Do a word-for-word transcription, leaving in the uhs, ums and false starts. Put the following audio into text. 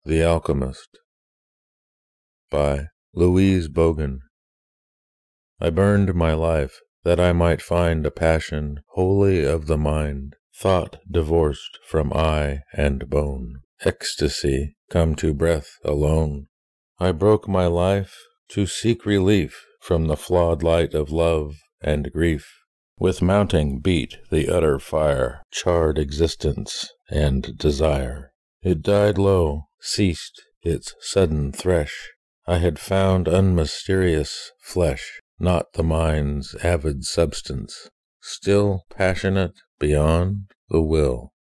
The Alchemist by Louise Bogan. I burned my life that I might find a passion wholly of the mind, thought divorced from eye and bone, ecstasy come to breath alone. I broke my life to seek relief from the flawed light of love and grief. With mounting beat the utter fire charred existence and desire. It died low, ceased its sudden thresh. I had found unmysterious flesh, not the mind's avid substance, still passionate beyond the will.